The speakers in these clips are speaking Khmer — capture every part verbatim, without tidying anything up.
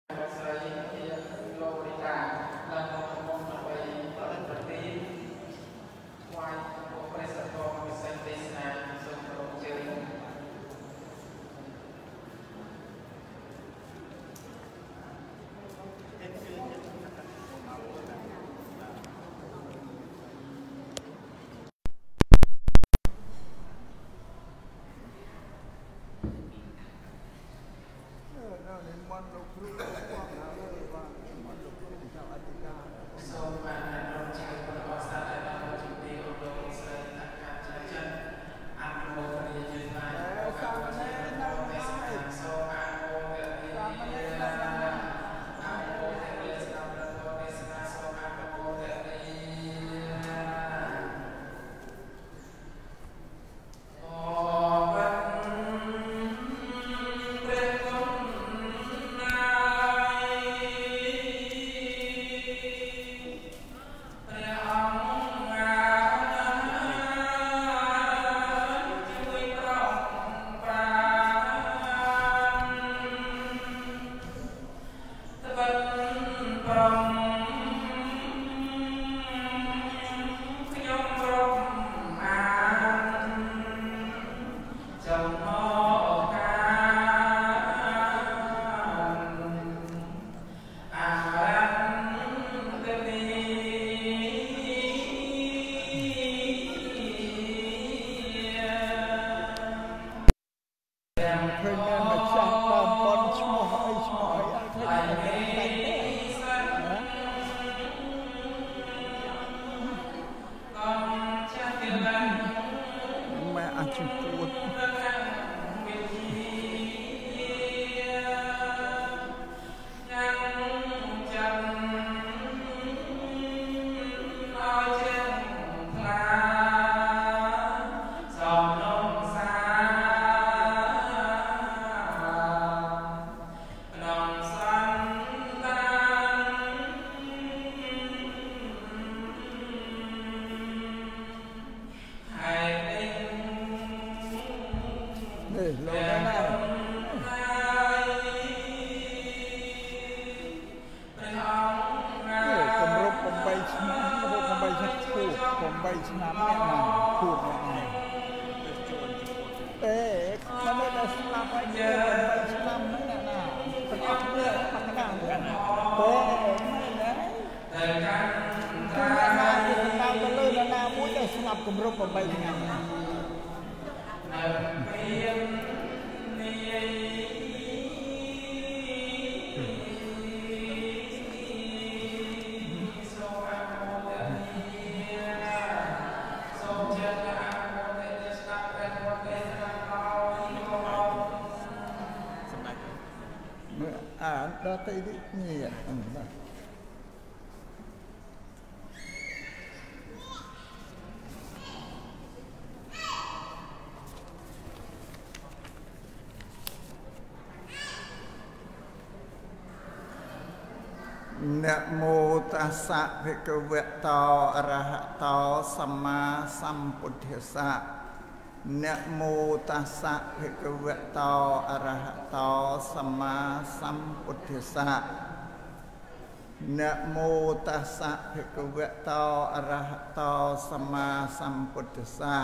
นะโมตัสสะภะคะวะโตอะระหะโตสัมมาสัมพุทธัสสะนะโมตัสสะภะคะวะโตอะระหะโตสัมมาสัมพุทธัสสะนะโมตัสสะภะคะวะโตอะระหะโตสัมมาสัมพุทธัสสะ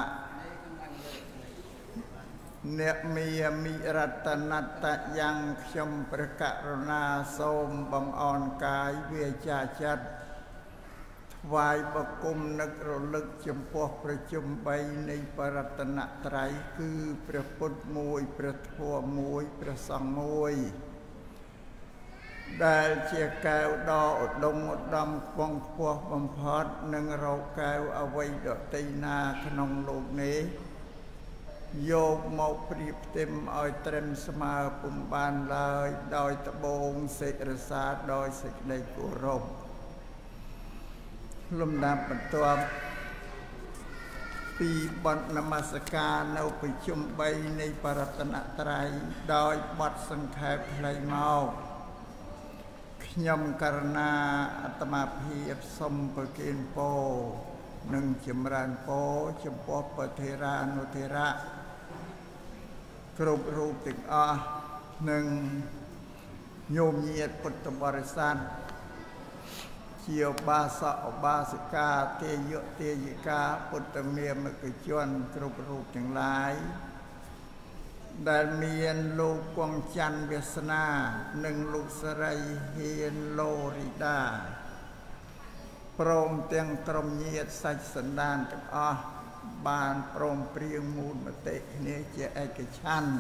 เนมีมิรัตนัตตะยังខ្ញុំព្រះករុណាសូមបងអរកាយវាចាចិត្តថ្វាយបង្គំនឹករលឹកចំពោះប្រជុំបីនៃបរតនត្រ័យគឺព្រះពុទ្ធមួយព្រះធម៌មួយព្រះសង្ឃមួយដែលជាកែវដ៏ឧត្តមឧត្តមខ្ពង់ខ្ពស់បំផុតនឹងរកកែវអ្វីដទៃណាក្នុងលោកនេះយកមកព្រៀបផ្ទឹមឲ្យត្រឹមស្មើពុំបានឡើយដោយត្បូងសេចរសាដោយសេចក្តីគោរពលំដាប់បន្ទាប់ពីបទនមស្ការនៅប្រជុំបីនៃបរតនត្រ័យដោយបទសង្ខេបផ្លៃមកខ្ញុំករណាអាត្មាភាពសូមប្រគេនពរនិងចម្រើនពរចំពោះព្រះថេរានុថេរៈគ្រប់រូបទាំងអស់និងโยมเยียดพุทธบริษัทเชียวบาสะบาสิกาเตยเตยิกาพุทธเมียมกุจวนกรุบรูปทั้งหลายได้เมียนลูกกวงจันเวสนาหนึ่งลูกสไรเฮียนโลริดาพรมเตียงตรมเยียดสัจสันดานทั้งอ้อบานพรมเปรียงมูลมติเนเจเอกชัน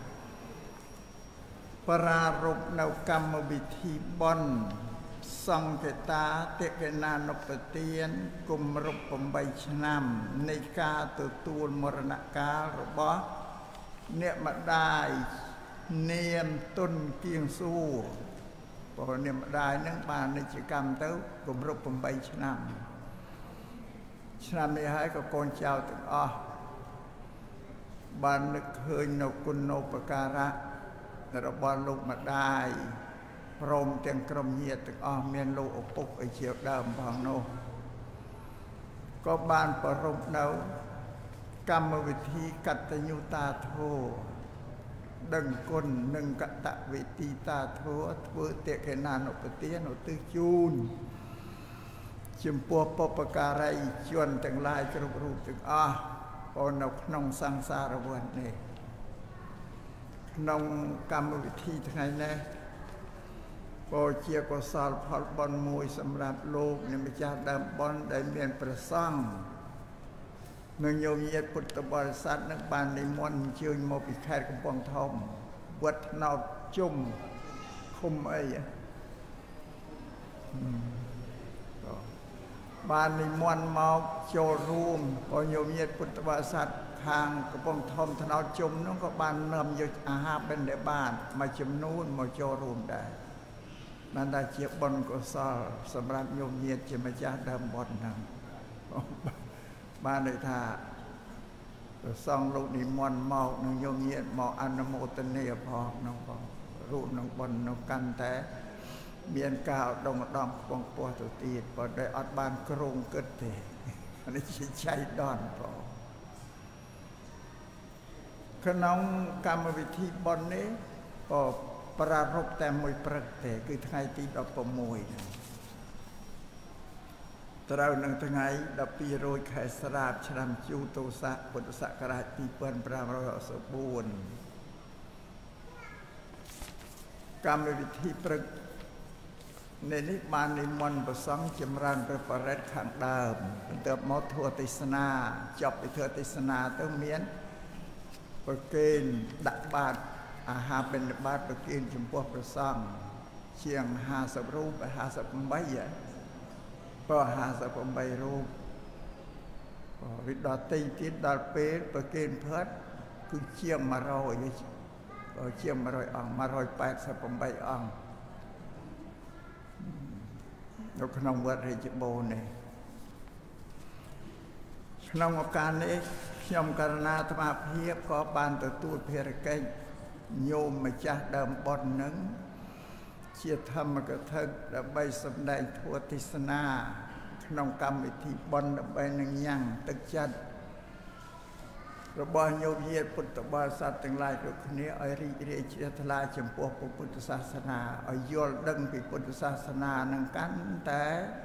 ปรารบนกรรมวิธีบอนสังเกตาเตกนานปเตียนกุมรุปมใบชนำในกาตัวตูลมรณกาลรบเนียมาได้เนียมต้นเกียงสู้พอเนียมาได้นั่งบานในกิจกรรมเต้ากุมรุปมใบชนำชนำในให้กับคนเจ้าตึงอ้อบานนึกเคยนกุลโนปการะระบาลูกมาได้พรมเตียงกรมเยียตึกอ้อเมียนลูกอปุกไอเชียวดำพองโนก็บานปรมเนากรรมวิธีกัตยุตาโทดังกลหนึ่งกตวิธีตาโทเวเตเกนานอุปเตียนอุตึจูนจิมปัวปปการัยชวนแต่งลายกรุบรูปตึกอ้อปนกนองสังสารวันนี่นองกรรมวิธีทั้งไงแน่พอเชียกสาลพอลบอลมวยสำหรับโลกในมิจฉาดำบอลได้เมียนประซังเนื่องโยมเยียดพุทธบริษัทนักบานในมวลเชื่อมปิแคดกับปองทอมวัดนาวจุ่มคุมไอ้บานในมวลมาโจรูมพอโยมเยียดพุทธบริษัททางกระปองทอมทนาวจุ่มนั่นก็บานเนิ่มอยู่อาหารเป็นในบ้านมาจุ่มนู่นมาโจรูมได้นั่นได้เจียบบนก็สอสำหรับโยมเยียดจะมาจ้าเดิมบนนั่งบ้านในท่าซองลูกนิมนต์หมอกน้องโยมเยียดหมอกอนโมตเนียพอน้องพอรูปน้องบนน้องกันแต่เบียนกาวดงดองปองปัวตัวตีดพอได้อัดบ้านกรงเกิดเตะอันนี้ใช้ดอนพอขนมกรรมวิธีบนนี้ก็ปรารบแต่มวยประเตะคือไงตีดอกปมวยตราหนึ่งทั้งไงดับปีโรยไขสราบชรามจูโตสะปุตสะกราตีเปิลปรามรอยสบูรณ์กรรมวิธีประในนิบานในมนประสังจำรันประปรตขังดามเติบมอทัวติสนาจบไปเถอติสนาเติมเมียนประเกณฑ์ดักบาดอาหารเป็นบาดประเกณฑ์จมพวกประสังเชียงหาสับรูปหาสับใบใหญ่พอหาสับใบรูปวิดาตีติดดาเปรประเกณฑ์เพิดคือเชียงมารอยเชียงมารอยอ่างมารอยแปดสับใบอ่างเราขนมวัดเรจิโบเนี่ยขนมอาการนี้ยมการนาธรรมเพียบก็บานตัวตูดเพียรเก่งโยมมาจากเดิมบนนั้นเชี่ยธรรมกถึกและใบสำได้ทั่วทิศนาขนมกรรมวิธีบนและใบหนึ่งยังตึกจัดระบายโยมเยียดพุทธบริษัททั้งหลายทุกนี้ไอริเรเชตลาจำพวกพุทธศาสนาไอยโยลดังปีพุทธศาสนานังกันแต่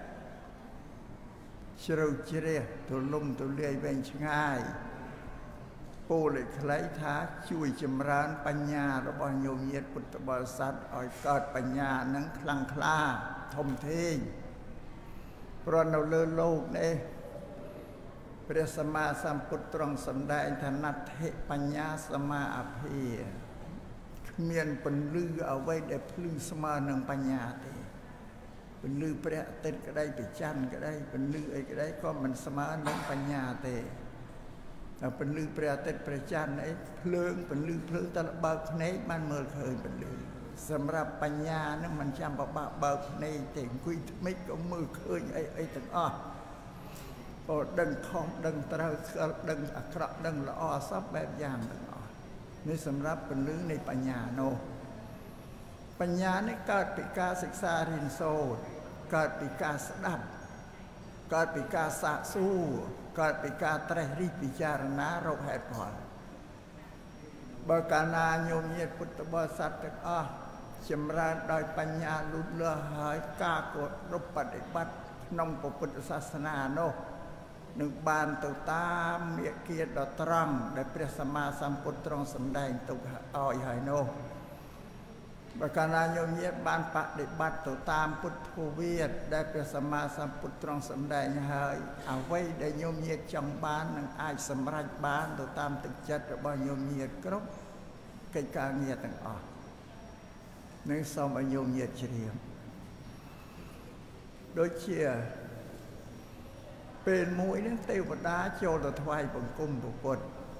เฉลียวเฉลี่ยตัวลุ่มตัวเลี้ยเป็นง่ายปูเลยคล้ายท้าช่วยจำรานปัญญาระบายโยมเยียดพุทธบริษัทไอเกิดปัญญานังคลังคลาทมเทงเพราะเราเลื่อนโลกเนี่ยพระสัมมาสัมพุทธตรังสำได้ถนัดเทปัญญาสมาอภิเมียนเป็นลือเอาไว้ได้พลือสมาหนึ่งปัญญาเตเป็นลือพระเต็ดก็ได้ไปจันก็ได้เป็นลือไอ้ก็ได้ก็มันสมาหนึ่งปัญญาเตเอาเป็นลือพระเต็ดพระจันไอ้เพลิงเป็นลือเพลิงตะเบิกในมันเมื่อเคยเป็นลือสำหรับปัญญานั้นมันจำบ่าเบิกในเต่งคุยไม่ก็มือเคยไอ้ไอ้ตั้งอ้อโอ้ดังทองดังตราดังอัคระดังละอซับแบบอย่างดังอ่อนนี่สำหรับเป็นเรื่องในปัญญาโนปัญญาในเกิดปีกาศึกษาเรียนโซเกิดปีกาสดับเกิดปีกาสะสู้เกิดปีกาไตรริปิจารณาเราเหตุผลบกานาโยมเยพุทธบริษัทตะอ้อចម្រើនដោយបញ្ញាលូតលាស់ហើយការគោរពបដិបត្តិក្នុងពុទ្ធសាសនានោះនឹងបានទៅតាមមេគាដ៏ត្រង់ដែលព្រះសម្មាសម្ពុទ្ធទ្រង់សម្ដែងទុកឲ្យហើយនោះបើកាលណាញោមញាតិបានបដិបត្តិទៅតាមពុទ្ធវាទដែលព្រះសម្មាសម្ពុទ្ធទ្រង់សម្ដែងហើយអ្វីដែលញោមញាតិចង់បាននឹងអាចសម្រេចបានទៅតាមទឹកចិត្តរបស់ញោមញាតិគ្រប់កិច្ចការងារទាំងអស់នឹងសូមឲ្យញោមញាតិជ្រាបដូចជាពេលមួយនឹងទេវតាចូលទៅថ្វាយបង្គំព្រះពុទ្ធ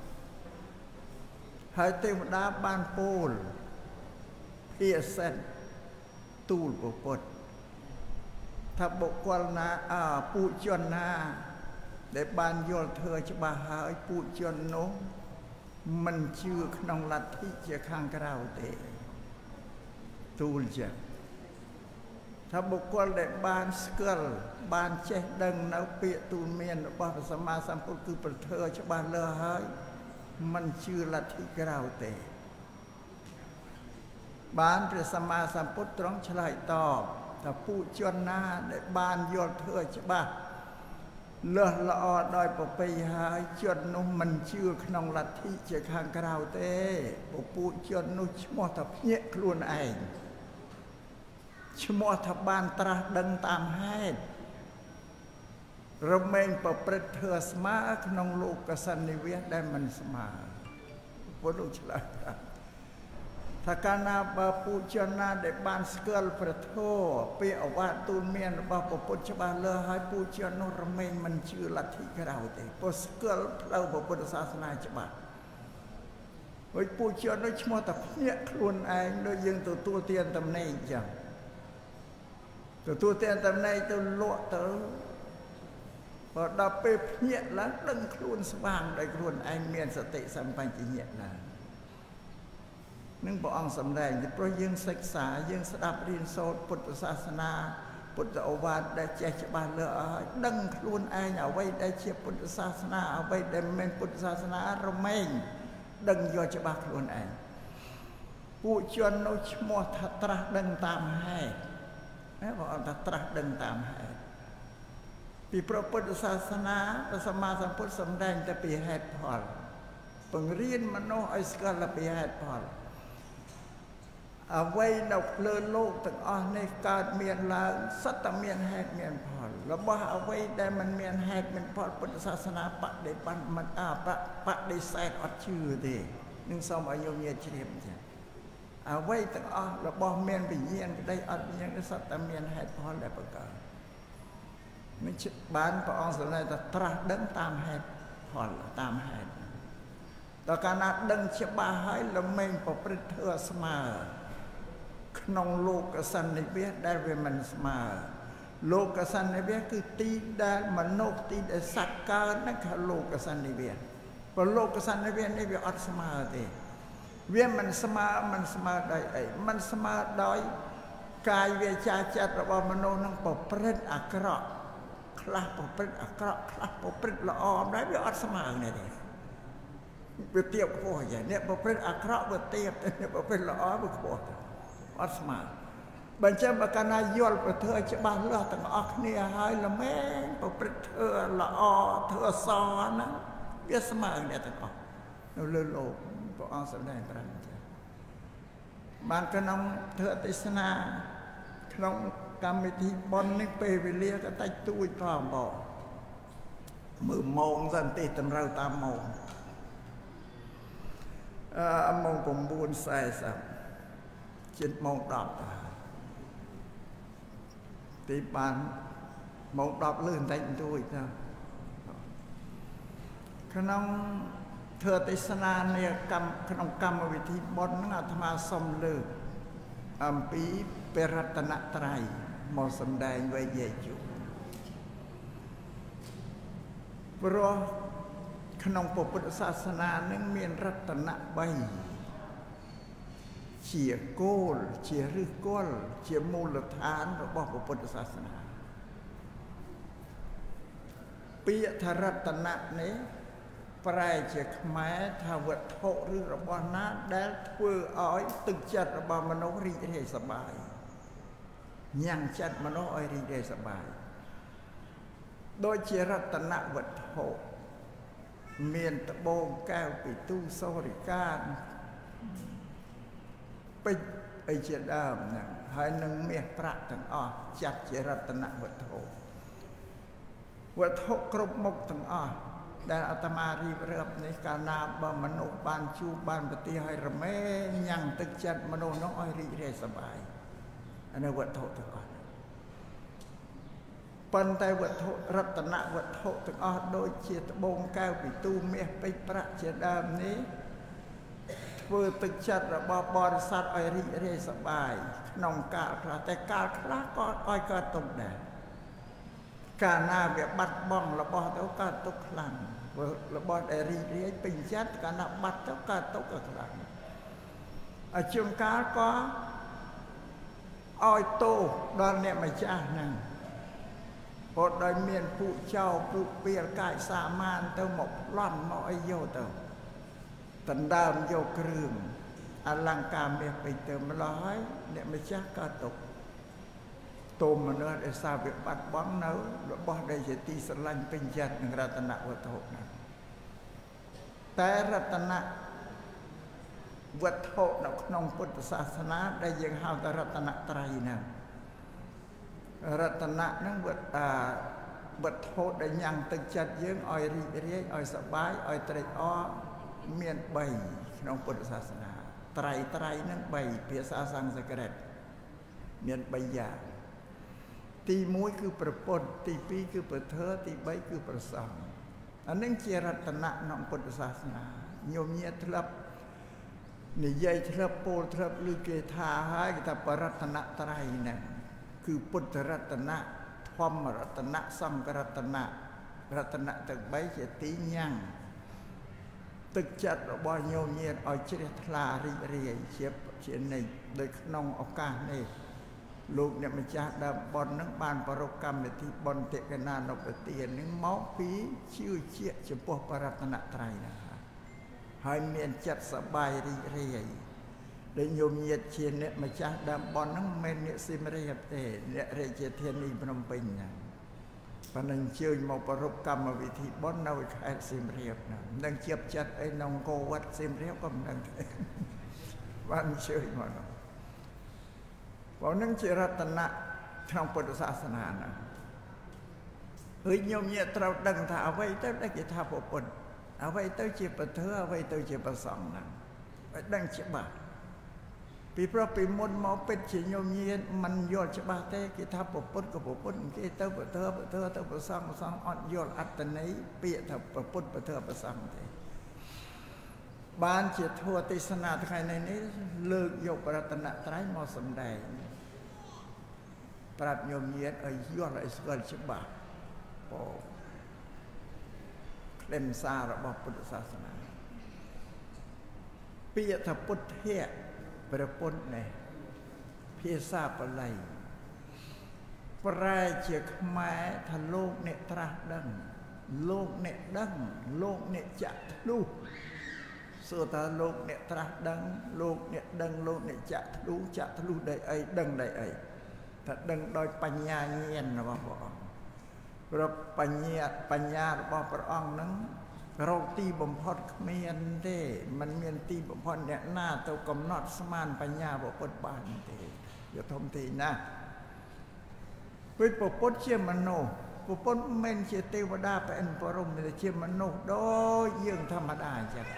ហើយទេវតាបានពោលភាសិតទូលព្រះពុទ្ធថាបុគ្គលណាអើពុជនណាដែលបានយល់ធ្វើច្បាស់ហើយពុជននោះមិនជឿក្នុងលទ្ធិជាខាងក្រៅទេទូលចាថាបុគ្គលដែលបានស្គាល់បានចេះដឹងនៅពាក្យទូលមានរបស់ព្រះសម្មាសម្ពុទ្ធគឺប្រធ្វើច្បាស់លើសហើយមិនជឿលទ្ធិក្រៅទេបានព្រះសម្មាសម្ពុទ្ធទ្រង់ឆ្លើយតបថាពុជនណាដែលបានយល់ធ្វើច្បាស់លើសល្អដោយប្រពៃហើយជននោះមិនជឿក្នុងលទ្ធិជាខាងក្រៅទេពុជននោះឈ្មោះថាភ្ញាក់ខ្លួនឯងឈ្មោះថាបានត្រាស់ដឹងតាមហេតុរមែងប្រព្រឹត្តធ្វើស្មើក្នុងលោកសន្និវាសដែលមិនស្មើពុទ្ធឆ្លើយថាកាលណាបើពុជនណាដែលបានស្គាល់ព្រះធម៌ពាក្យអវាទទូលមានរបស់ព្រះពុទ្ធច្បាស់លើសហើយពុជននោះរមែងមិនជឿលទ្ធិក្រៅទេព្រោះស្គាល់ផ្លូវព្រះពុទ្ធសាសនាច្បាស់ហើយពុជននោះឈ្មោះថាភ្ញាក់ខ្លួនឯងដូចយើងទទួលទានតំណែងអញ្ចឹងទទួលទានតំណែងទៅលក់ទៅបើដល់ពេលភ្ញាក់ឡើងដឹងខ្លួនស្វាងដោយខ្លួនឯងមានសតិសម្បជញ្ញៈឡើងនឹងព្រះអង្គសម្ដែងព្រោះយើងសិក្សាយើងស្ដាប់រៀនសូត្រពុទ្ធសាសនាពុទ្ធអូវាទដែលចេះច្បាស់លើឲ្យដឹងខ្លួនឯងអ្វីដែលជាពុទ្ធសាសនាអ្វីដែលមិនមែនពុទ្ធសាសនារមែងដឹងយកច្បាស់ខ្លួនឯងពួកជននោះឈ្មោះថាត្រាស់ដឹងតាមហេតុណាព្រះអង្គថាត្រាស់ដឹងតាមហេតុពីព្រះពុទ្ធសាសនាព្រះសម្មាសម្ពុទ្ធសម្ដែងតែពីហេតុផលបង្រៀនមនុស្សឲ្យស្គាល់ពីហេតុផលអ្វីនៅលើលោកទាំងអស់នេះកើតមានឡើងសុទ្ធតែមានហេតុមានផលរបស់អ្វីដែលមិនមានហេតុមានផលពុទ្ធសាសនាបដិបត្តិមិនអបបដិសេធអត់ជឿទេនឹងសូមឲ្យញោមញាតិជ្រាបចា៎អ្វីទាំងអស់របស់មានវិញ្ញាណក្តីអត់វិញ្ញាណសុទ្ធតែមានហេតុផលដែលបង្កើតនេះបានព្រះអង្គសម្ដែងថាត្រាស់ដឹងតាមហេតុផលតាមហេតុដល់កាលណាដឹងច្បាស់ហើយល្មែងប្រព្រឹត្តធ្វើស្មើក្នុងលោកសន្និវាសដែលវាមិនស្មើលោកសន្និវាសគឺទីដែលមនុស្សទីដែលសត្វកើតហ្នឹងគឺលោកសន្និវាសព្រោះលោកសន្និវាសនេះវាអត់ស្មើទេវាមិនស្មើមិនស្មើដោយអីមិនស្មើដោយកាយវាចាចិត្តរបស់មនុស្សនឹងប្រព្រឹត្តអាក្រក់ខ្លះប្រព្រឹត្តអាក្រក់ខ្លះប្រព្រឹត្តល្អដែរវាអត់ស្មើនេះទេវាទៀបខ្ពស់យ៉ាងនេះប្រព្រឹត្តអាក្រក់វាទៀបតែប្រព្រឹត្តល្អវាខ្ពស់អត់ស្មើបើអញ្ចឹងបើកាលណាយល់ប្រធ្វើច្បាស់លាស់ទាំងអស់គ្នាហើយល្មែងប្រព្រឹត្តធ្វើល្អធ្វើសហ្នឹងវាស្មើគ្នាទាំងអស់នៅលើលោកព្រះអង្គសម្ដែងប្រាប់អញ្ចឹងបានក្នុងធ្វើទេសនាក្នុងកម្មវិធីបុណ្យនេះពេលវេលាក៏តិចតួចផងបងមើលម៉ោងសិនទេតម្រូវតាមម៉ោងអឺម៉ោង 9:៤០ ជិតម៉ោង ដប់ទីបានម៉ោង ដប់លឿនតិចតួចទៅក្នុងធ្វើទេសនានេះកម្មក្នុងកម្មវិធីបុណ្យហ្នឹងអាត្មាសូមលើកអំពីព្រះរតនត្រ័យមកសម្ដែងវេយេជុព្រោះក្នុងពុទ្ធសាសនានឹងមានរតនៈបីជាគោលជាឫសគល់ជាមូលដ្ឋានរបស់ពុទ្ធសាសនាពាក្យថារតនៈនេះប្រែជាខ្មែរថាវត្ថុឬរបស់ណាដែលធ្វើឲ្យទឹកចិត្តរបស់មនុស្សរីករាយសប្បាយញ៉ាំងចិត្តមនុស្សឲ្យរីករាយសប្បាយដូចជារតនវត្ថុមានត្បូងកែវពិទូសូរិកាពេជ្រអីជាដើមហ្នឹងហើយនឹងមាសប្រាក់ទាំងអស់ចាត់ជារតនវត្ថុវត្ថុគ្រប់មុខទាំងអស់ដែលអាត្មារៀបរាប់នេះកាលណាបើមនុស្សបានជួបបានប្រទាឲ្យរមែងញ៉ាំងទឹកចិត្តមនុស្សនោះឲ្យរីករាយសប្បាយអានោះវត្ថុទាំងអស់ប៉ុន្តែវត្ថុរតនវត្ថុទាំងអស់ដូចជាត្បូងកែវពិទូមាសពេជ្រប្រាក់ជាដើមនេះធ្វើទឹកចិត្តរបស់បរិស័ទឲ្យរីករាយសប្បាយក្នុងកាលខ្លះតែកាលខ្លះក៏ឲ្យកើតទុក្ខដែរកាលណាវាបាត់បង់របស់ទៅកើតទុក្ខខ្លាំងរបស់ដែលរីករាយពេញចិត្តកាលណាបាត់ទៅកើតទុក្ខខ្លាំងអជួនកាលក៏ឲ្យទោសដល់អ្នកម្ចាស់ហ្នឹងព្រោះដោយមានពួកចោរពួកពាលកាយសាមានទៅមកប្លន់មកអីយកទៅដណ្ដើមយកគ្រឿងអលង្ការមាសពេជ្រទៅម្ល៉េះហើយអ្នកម្ចាស់កើតទុក្ខទុំមនុស្សដែលសារវាបាត់បង់នៅរបស់ដែលជាទីស្រឡាញ់ពេញចិត្តនឹងរតនវត្ថុហ្នឹងតែរតនវត្ថុនៅក្នុងពុទ្ធសាសនាដែលយើងហៅថារតនត្រ័យហ្នឹងរតនៈហ្នឹងវត្ថុវត្ថុដែលញ៉ាំងទឹកចិត្តយើងឲ្យរីករាយឲ្យសប្បាយឲ្យត្រេកអរមានបីក្នុងពុទ្ធសាសនាត្រៃត្រៃហ្នឹងបីភាសាសំស្ក្រឹតមានបីយ៉ាងទីមួយគឺប្រពុតទីពីរគឺប្រធើទីបីគឺប្រសង្ឃអានឹងជារតនៈក្នុងពុទ្ធសាសនាញោមញាធ្លាប់និយាយធ្លាប់ពោលធ្លាប់ឮគេថាហើយគេថាបរតនត្រ័យហ្នឹងគឺពុទ្ធរតនៈធម្មរតនៈសង្ឃរតនៈរតនៈទាំងបីជាទីញ៉ាំងទឹកចិត្តរបស់ញោមញាតឲ្យជ្រះថ្លារីករាយជាជានិច្ចដោយក្នុងឱកាសនេះលោកអ្នកម្ចាស់ដើមបុណ្យនឹងបានប្រកកម្មវិធីបុណ្យតិកណានុបទាននឹងមកពីជឿជាក់ចំពោះបរតនត្រ័យណាហើយមានចិត្តសប្បាយរីករាយដែលញោមញាតជាអ្នកម្ចាស់ដើមបុណ្យនឹងមិនមែនអ្នកស៊ីមរៀបទេអ្នករាជធានីភ្នំពេញណាប៉ុន្តែអញ្ជើញមកប្រកកម្មវិធីបុណ្យនៅខេត្តសៀមរាបណានឹងជាប់ចិត្តអីក្នុងកោវត្តសៀមរាបក៏មិនដឹងទេបានអញ្ជើញមកនោះព្រោះនឹងជារតនៈក្នុងពុទ្ធសាសនាណាហើយញោមញាតត្រូវដឹងថាអ្វីទៅដែលគេថាពុទ្ធអ្វីទៅជាពធអ្វីទៅជាប្រសង្ឃណាឲ្យដឹងច្បាស់ពីព្រោះពីមុនមកពិតជាញោមញាតមិនយល់ច្បាស់ទេគេថាពុទ្ធក៏ពុទ្ធគេទៅពធពធទៅប្រសង្ឃប្រសង្ឃអត់យល់អត្តន័យពាក្យថាពុទ្ធពធប្រសង្ឃទេបានជាធម៌ទេសនាថ្ងៃនេះលើកយកបរតនត្រ័យមកសម្ដែងប្រាប់ញោមញាតឲ្យយល់ឲ្យស្គាល់ច្បាស់អូខ្លឹមសាររបស់ពុទ្ធសាសនាពាក្យថាពុទ្ធៈព្រះពុទ្ធនេះភាសាបាលីប្រែជាខ្មែរថាលោកអ្នកត្រាស់ដឹងលោកអ្នកដឹងលោកអ្នកចាក់ធ្លុះសួរថាលោកអ្នកត្រាស់ដឹងលោកអ្នកដឹងលោកអ្នកចាក់ធ្លុះចាក់ធ្លុះដោយអីដឹងដោយអីថាដឹងដោយបញ្ញាញាណរបស់ព្រះអង្គព្រោះបញ្ញាបញ្ញារបស់ព្រះអង្គហ្នឹងរកទីបំផុតគ្មានទេมันមានទីបំផុតអ្នកណាទៅកំណត់ស្មានបញ្ញារបស់ពុទ្ធបានទេវាធំទេណាពេលពុទ្ធជាមនុស្សពុទ្ធមិនមែនជាទេវតាប្រអិនបរមទេជាមនុស្សដូចយើងធម្មតាអញ្ចឹង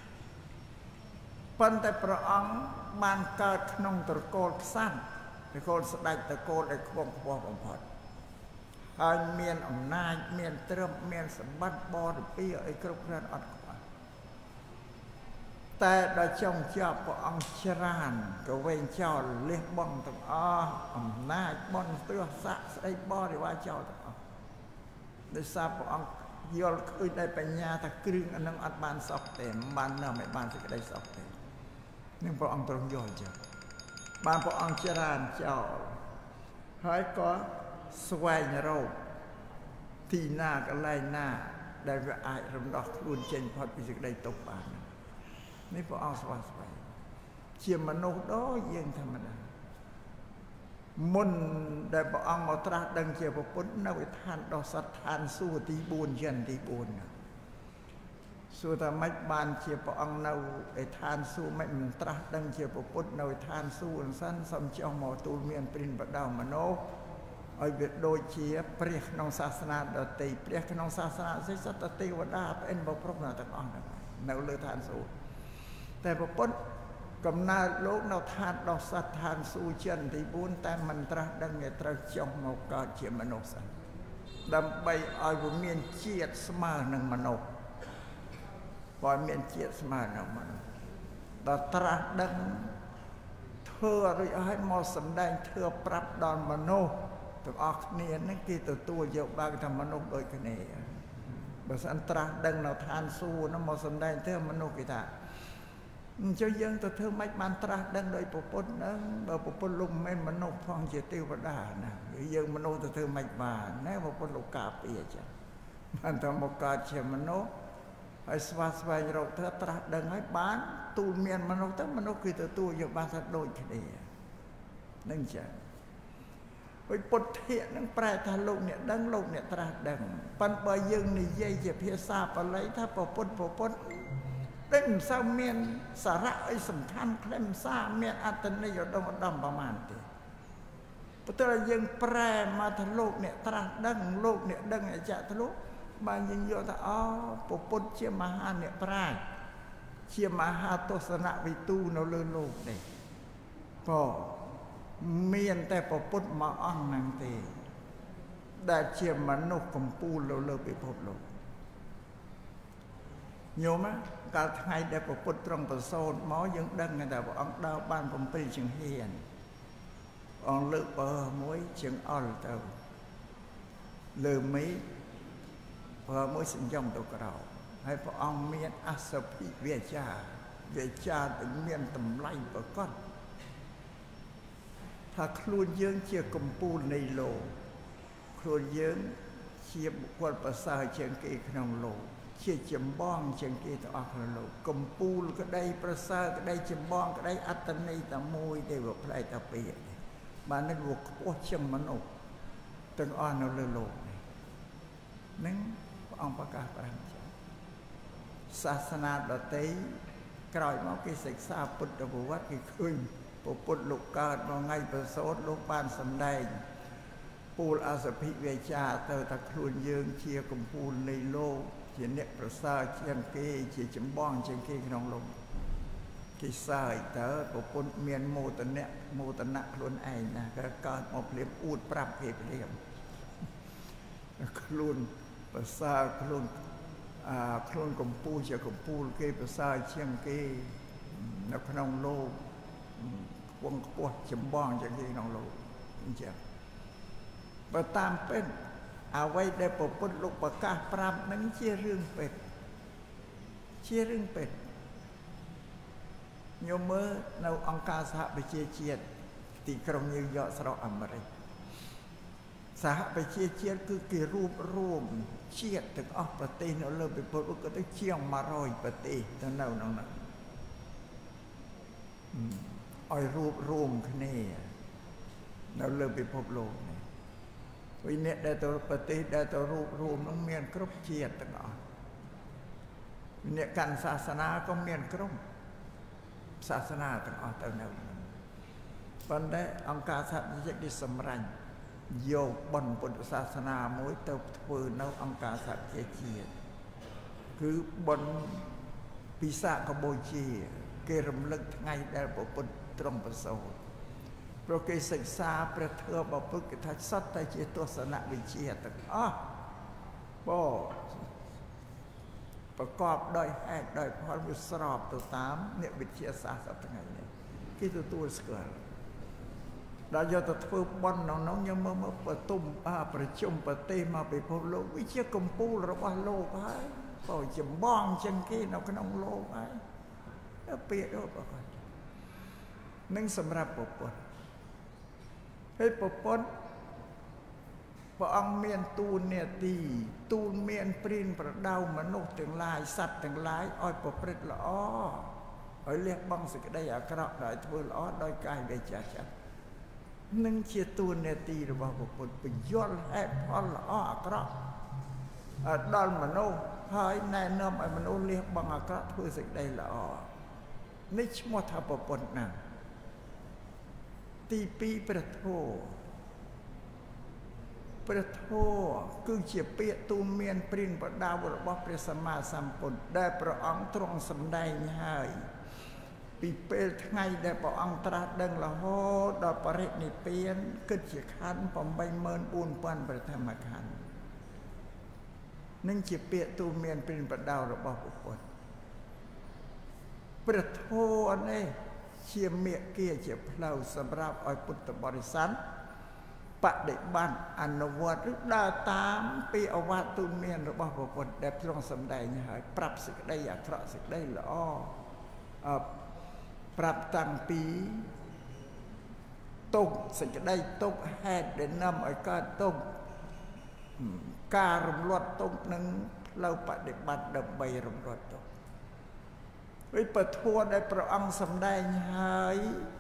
ប៉ុន្តែព្រះអង្គបានកើតក្នុងត្រកូលក្សត្រត្រកូលស្ដេចត្រកូលដែលខ្ពង់ខ្ពស់បំផុតហើយមានអំណាចមានទ្រព្យមានសម្បត្តិបរិពារអីគ្រប់គ្រាន់អត់ខ្វះតែដល់ចុងចប់ព្រះអង្គច្រានក៏វែងចោលលះបង់ទាំងអស់អំណាចបនទស័ក្តិស្ដីបរិវារចោលទាំងអស់ដោយសារព្រះអង្គយល់ឃើញដោយបញ្ញាថាគ្រឿងអានឹងអត់បានសោះទេមិនបាននៅមិនបានសេចក្តីសោះទេនឹងព្រះអង្គទ្រង់យល់ចឹងបានព្រះអង្គច្រានចោលហើយក៏ស្វែងរកទីណាកន្លែងណាដែលវាអាចរំដោះខ្លួនចេញផុតពីសេចក្តីទុក្ខបាននេះព្រះអង្គស្វាស្វែងជាមនុស្សដ៏យើងធម្មតាមុនដែលព្រះអង្គមកត្រាស់ដឹងជាពុទ្ធនៅឯឋានដ៏សត្វឋានសួគ៌ទីបួនយន្តទីបួនសួរថាម៉េចបានជាព្រះអង្គនៅឯឋានសួគ៌មិនត្រាស់ដឹងជាពុទ្ធនៅឯឋានសួគ៌អន្សិនសូមចុះមកទូលមានព្រិនបដៅមនោឲ្យវាដូចជាព្រះក្នុងសាសនាដទៃព្រះក្នុងសាសនាសិទ្ធិទេវតាប្អិនបប្រុសណាទាំងអស់នៅលើឋានសួគ៌តែពុទ្ធកំណើតលោកនៅឋានដ៏សត្វឋានសួគ៌ចិនទីបួនតែមិនត្រាស់ដឹងឲ្យត្រូវចុះមកកើតជាមនុស្សសិនដើម្បីឲ្យវាមានជាតិស្មើនឹងមនុស្សបើមានជាតិស្មើនឹងមនុស្សដល់ត្រាស់ដឹងធ្វើរួចឲ្យមកសម្ដែងធ្វើប្រាប់ដល់មនុស្សទាំងអស់គ្នានឹងគេទទួលយកបានថាមនុស្សដូចគ្នាបើសិនត្រាស់ដឹងនៅឋានសួគ៌នោះមកសម្ដែងធ្វើមនុស្សគេថាអញ្ចឹងយើងទៅធ្វើម៉េចបានត្រាស់ដឹងដោយពុទ្ធហ្នឹងបើពុទ្ធលោកមិនមែនមនុស្សផងជាទេវតាណាយើងមនុស្សទៅធ្វើម៉េចបានណាពុទ្ធលោកការពារចឹងបានតែមកកើតជាមនុស្សហើយស្វាស្វែងរកធ្វើត្រាស់ដឹងហើយបានទូលមានមនុស្សទៅមនុស្សគឺទទួលយកបានថាដូចគ្នានឹងចឹងហើយពុទ្ធៈនឹងប្រែថាលោកអ្នកដឹងលោកអ្នកត្រាស់ដឹងប៉ុន្តែបើយើងនិយាយជាភាសាបាលីថាពុទ្ធពុទ្ធដែលមិនសូវមានសារៈអីសំខាន់ខ្លឹមសារមានអត្ថន័យឧត្តមឧត្តមប្រមាណទេប៉ុន្តែយើងប្រែមកថាលោកអ្នកត្រាស់ដឹងលោកអ្នកដឹងអច្ចតលោកបានយើងយកថាអូពុទ្ធជាមហាអ្នកប្រាជ្ញជាមហាទស្សនវិទូនៅលើលោកនេះក៏មានតែពុទ្ធមួយអង្គហ្នឹងទេដែលជាមនុស្សកំពូលនៅលើពិភពលោកញោមកាលថ្ងៃដែលពុទ្ធត្រង់ប្រសូតមកយើងដឹងថាព្រះអង្គដើរបានបំពេញចង្ហៀនអង្គលើកបើមួយជើងអល់ទៅលើមេបើមួយសញ្ចំទៅក្រោមហើយព្រះអង្គមានអសភិវាចាវាចាដែលមានតម្លៃប្រកបថាខ្លួនយើងជាកំពូលនៃលោកខ្លួនយើងជាបុគ្គលប្រសើរជាងគេក្នុងលោកជាចម្បងជាងគេទាំងអស់ក្នុងលោកកំពូលក្តីប្រសើរក្តីចម្បងក្តីអត្តន័យតែមួយទេវាផ្លែកតែពីបាននឹងវាខ្ពស់ជាងមនុស្សទាំងអស់នៅលើលោកនេះនឹងព្រះអង្គប្រកាសប្រាប់ចឹងសាសនាដទៃក្រោយមកគេសិក្សាពុទ្ធប្រវត្តិគេឃើញពុទ្ធលោកកើតមកថ្ងៃប្រសូតលោកបានសម្ដែងពូលអសភិវិចាទៅថាខ្លួនយើងជាកំពូលនៃលោកជាអ្នកប្រសើរជាងគេជាចម្បងជាងគេក្នុងលោកគេសើចតើប្រពន្ធមានមោទនៈមោទនៈខ្លួនឯងណាក៏កើតមកភ្លាមអួតប្រាប់គេភ្លាមខ្លួនប្រសើរខ្លួនអាខ្លួនកំពូលជាកំពូលគេប្រសើរជាងគេនៅក្នុងលោកវងខ្ពស់ចម្បងជាងគេក្នុងលោកអញ្ចឹងបើតាមពិតអ្វីដែលពុទ្ធលោកប្រកាសប្រាប់នឹងជារឿងពិតជារឿងពិតញោមមើលនៅអង្គការសហប្រជាជាតិទីក្រុងញូវយ៉កស្រុកអាមេរិកសហប្រជាជាតិគឺគេរួបរวมជាតិទាំងអស់ប្រទេសនៅលើពិភពលោកក៏ទៅជាងមួយរយប្រទេសទៅនៅក្នុងនោះឲ្យរួបរวมគ្នានៅលើពិភពលោកនេះវិញ្ញាណដែលទៅប្រទេសដែលទៅរួបរวมនឹងមានគ្រប់ជាតិទាំងអស់អ្នកកាន់សាសនាក៏មានគ្រប់សាសនាទាំងអស់ទៅនៅប៉ុន្តែអង្គការសហប្រជាជាតិគេសម្រេចយកបុណ្យពុទ្ធសាសនាមួយទៅធ្វើនៅអង្គការសហប្រជាជាតិគឺបុណ្យពិសាខបូជាគេរំលឹកថ្ងៃដែលព្រះពុទ្ធទ្រង់ប្រសូតព្រោះគេសិក្សាព្រះធម៌របស់ពុទ្ធគេថាសត្វតែជាទស្សនវិជ្ជាទាំងអស់បប្រកបដោយហេតុដោយផលវាស្របទៅតាមអ្នកវិទ្យាសាស្ត្រសប្តាហ៍ថ្ងៃនេះគេទទួលស្គាល់ដល់យកទៅធ្វើបុណ្យក្នុងនោះយើងមើលមើលប្រទុំប្រជុំប្រទេសមកពិភពលោកវាជាកម្ពូលរបស់លោកហើយបើចម្បងជាងគេនៅក្នុងលោកហើយពាក្យដូចប្រកបនឹងសម្រាប់ពុទ្ធហើយពុទ្ធព្រះអង្គមានទូននេតិទូនមានព្រានប្រដៅមនុស្សទាំងឡាយសត្វទាំងឡាយឲ្យប្រព្រឹត្តល្អឲ្យលះបង់សេចក្តីអាក្រក់ដោយធ្វើល្អដោយកាយវាចាចិត្តនឹងជាទូននេតិរបស់ព្រះពុទ្ធបញ្យល់ហេតុផលល្អអាក្រក់ដល់មនុស្សហើយណែនាំឲ្យមនុស្សលះបង់អាក្រក់ធ្វើសេចក្តីល្អនេះឈ្មោះថាព្រះពុទ្ធណាទីពីរព្រះធម៌ព្រះធម៌គឺជាពាក្យទូនមានព្រានប្រដៅរបស់ព្រះសម្មាសម្ពុទ្ធដែលព្រះអង្គទ្រង់សម្ដែងហើយពីពេលថ្ងៃដែលព្រះអង្គត្រាស់ដឹងរហូតដល់បរិនិព្វានគិតជាខណ្ឌ 八ម៉ឺនបួនពាន់ ប្រធមខណ្ឌនឹងជាពាក្យទូនមានព្រានប្រដៅរបស់ព្រះពុទ្ធព្រះធម៌នេះជាមេគាជាផ្លូវសម្រាប់ឲ្យពុទ្ធបរិស័ទបដិបត្តិអនុវត្តឬដើរតាមពីអវាទទូនមានរបស់ព្រះពុទ្ធដែលទ្រង់សម្ដែងហើយប្រាប់សេចក្តីអាក្រក់សេចក្តីល្អអប្រាប់តាំងពីទុកសេចក្តីទុកហេតុដែលនាំឲ្យកើតទុកការរំលត់ទុកនឹងផ្លូវបដិបត្តិដើម្បីរំលត់ទុកវិបធัวដែលព្រះអង្គសម្ដែងហើយ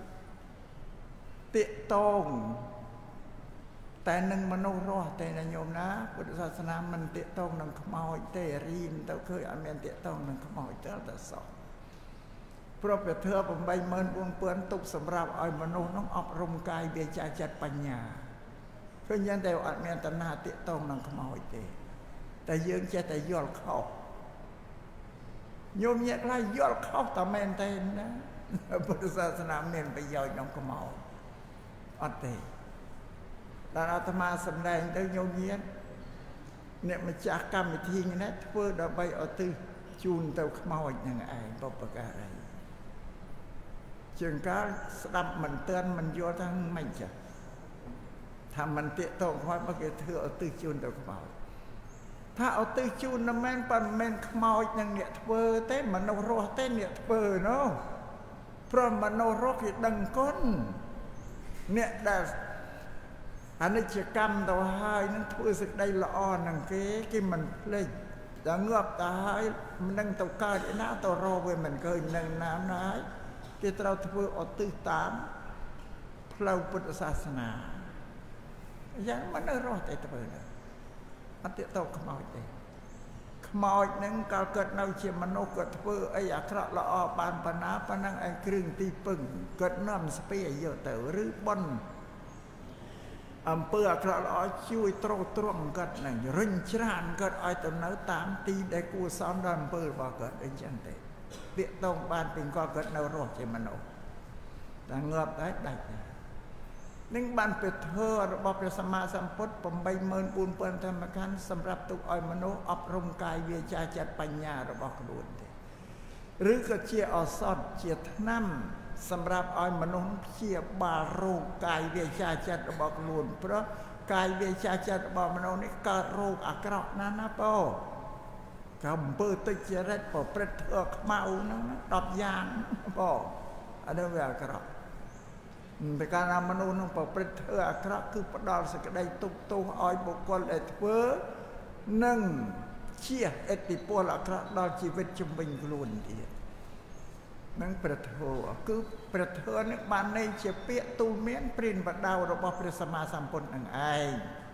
ទាក់ទងតែនឹងមនុស្សរស់តែញោមណាពុទ្ធសាសនាមិនទាក់ទងនឹងខ្មោចទេរៀនទៅឃើញអត់មានទាក់ទងនឹងខ្មោចទេតែសោះព្រោះព្រះធម៌ 八ម៉ឺនបួនពាន់ទុកសម្រាប់ឲ្យមនុស្សនោះអប់រំកាយវាចាចិត្តបញ្ញាឃើញយ៉ាងតែអត់មានតណ្ហាទាក់ទងនឹងខ្មោចទេតែយើងចេះតែយល់ខុសញោមញាក់ខ្លះយល់ខុសតែមែនទេណាពុទ្ធសាសនាមានប្រយោជន៍ក្នុងខ្មោចអត់ទេដល់អាត្មាសម្ដែងទៅញោមញាក់អ្នកម្ចាស់កម្មវិធីនេះធ្វើដើម្បីឧទ្ទិសជូនទៅខ្មោចនឹងឯងបុព្វការីជាងកាលស្ដាប់មិនទាន់មិនយល់ថាមិនចាថាមិនទាក់ទងខ្មោចបើគេធ្វើឧទ្ទិសជូនទៅខ្មោចថាឧទ្ទិសជូនមិនមែនប៉ុន្មានខ្មោចនឹងអ្នកធ្វើទេមនុស្សរស់ទេអ្នកធ្វើនោះព្រោះមនុស្សរស់គេដឹងគុណអ្នកដែលអនិច្ចកម្មទៅហើយនឹងធ្វើសេចក្តីល្អនឹងគេគេមិនភ្លេចតែងាប់ទៅហើយមិននឹងទៅកើតឯណាទៅរកវាមិនឃើញនឹងណាណាហើយគេត្រូវធ្វើឧទ្ទិសតាមផ្លូវពុទ្ធសាសនាយ៉ាងមនុស្សរស់តែធ្វើណាអត់ទាក់ទងខ្មោចទេខ្មោចនឹងកាលគាត់នៅជាមនុស្សគាត់ធ្វើអីអាក្រក់ល្អបានប៉ុណ្ណាប៉ុណ្ណឹងឯងគ្រឿងទីពឹងគាត់នាំស្ពាយយកទៅឬបន់អំពើអាក្រក់ល្អជួយទ្រទ្រង់គាត់នឹងរិញច្រានគាត់ឲ្យទៅនៅតាមទីដែលគួរសមដល់អំពើរបស់គាត់អីចឹងទេពាក្យតងបានពីគាត់គាត់នៅរស់ជាមនុស្សតែងាប់ដែរដាច់នឹងបានព្រះធម៌របស់ព្រះសម្មាសម្ពុទ្ធ 八ម៉ឺនបួនពាន់ធម្មខណ្ឌសម្រាប់ទុកឲ្យមនុស្សអប់រំកាយវាចាចិត្តបញ្ញារបស់ខ្លួនទេឬក៏ជាឱសថជាថ្នាំសម្រាប់ឲ្យមនុស្សព្យាបាលរោគកាយវាចាចិត្តរបស់ខ្លួនព្រោះកាយវាចាចិត្តរបស់មនុស្សនេះកើតរោគអាក្រក់ណាស់ណាបងកំពើទុច្ចរិតប្រព្រឹត្តធ្វើខ្មៅហ្នឹងដប់យ៉ាងបងអានេះវាអាក្រក់តែកាលណាមនុស្សនឹងប្រព្រឹត្តធ្វើអាក្រក់គឺផ្ដល់សេចក្តីទុក្ខទោសឲ្យបុគ្គលដែលធ្វើនិងជះឥទ្ធិពលអាក្រក់ដល់ជីវិតជំនាញខ្លួនទៀតនឹងព្រះធម៌គឺព្រះធម៌នេះបានន័យជាពាក្យទូលមានព្រានប្រដៅរបស់ព្រះសម្មាសម្ពុទ្ធនឹងឯង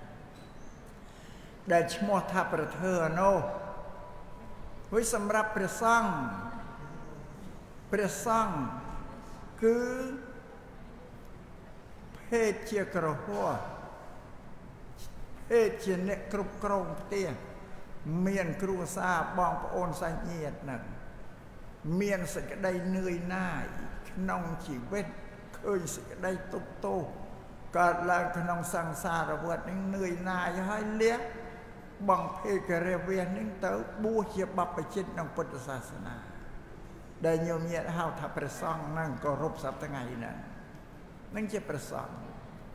ដែលឈ្មោះថាព្រះធម៌នោះវាសម្រាប់ព្រះសង្ឃព្រះសង្ឃគឺភេទជាក្រហមភេទជាអ្នកគ្រប់គ្រងផ្ទះមានគ្រួសារបងប្អូនសាច់ញាតិនឹងមានសេចក្តីនឿយណាយក្នុងជីវិតឃើញសេចក្តីទុក្ខទោសកើតឡើងក្នុងសង្សារវដ្តនេះនឿយណាយហើយលះបងភេករាវៈនេះទៅបួសជាបព្វជិតក្នុងពុទ្ធសាសនាដែលញោមញាតហៅថាព្រះសង្ឃហ្នឹងគោរពសប្តាហ៍ថ្ងៃហ្នឹងនឹងជាព្រះសង្ឃ